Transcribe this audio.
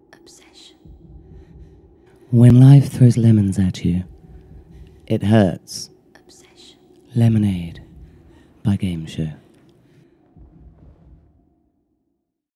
Obsession. When life throws lemons at you, it hurts. Obsession. Lemonade by Game Show.